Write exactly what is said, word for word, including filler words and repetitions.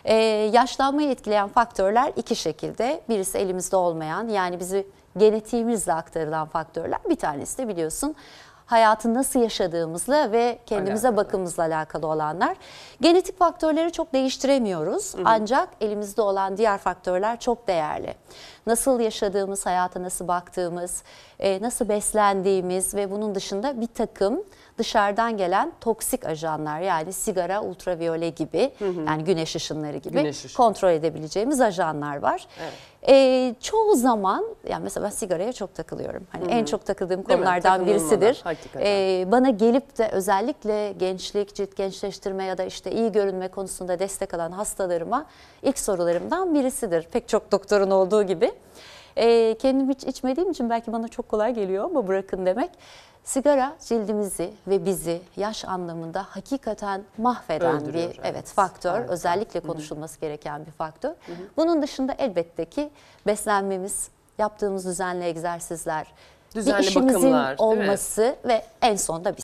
Ee, yaşlanmayı etkileyen faktörler iki şekilde. Birisi elimizde olmayan, yani bizi genetiğimizle aktarılan faktörler. Bir tanesi de biliyorsun hayatı nasıl yaşadığımızla ve kendimize alakalı. bakımımızla alakalı olanlar. Genetik faktörleri çok değiştiremiyoruz. Hı hı. Ancak elimizde olan diğer faktörler çok değerli. Nasıl yaşadığımız, hayata nasıl baktığımız, nasıl beslendiğimiz ve bunun dışında bir takım dışarıdan gelen toksik ajanlar, yani sigara, ultraviyole gibi, hı hı. yani güneş ışınları gibi güneş ışın. kontrol edebileceğimiz ajanlar var. Evet. Ee, çoğu zaman, yani mesela ben sigaraya çok takılıyorum. Hani hı hı. en çok takıldığım konulardan birisidir. Ee, bana gelip de özellikle gençlik, cilt gençleştirme ya da işte iyi görünme konusunda destek alan hastalarıma ilk sorularımdan birisidir. Pek çok doktorun olduğu gibi. Ee, kendim hiç içmediğim için belki bana çok kolay geliyor ama bırakın demek. Sigara cildimizi ve bizi yaş anlamında hakikaten mahveden Öldürüyor, bir evet. evet faktör. Evet. Özellikle Hı-hı. konuşulması gereken bir faktör. Hı-hı. Bunun dışında elbette ki beslenmemiz, yaptığımız düzenli egzersizler, düzenli bir işimizin bakımlar, olması ve en sonunda bir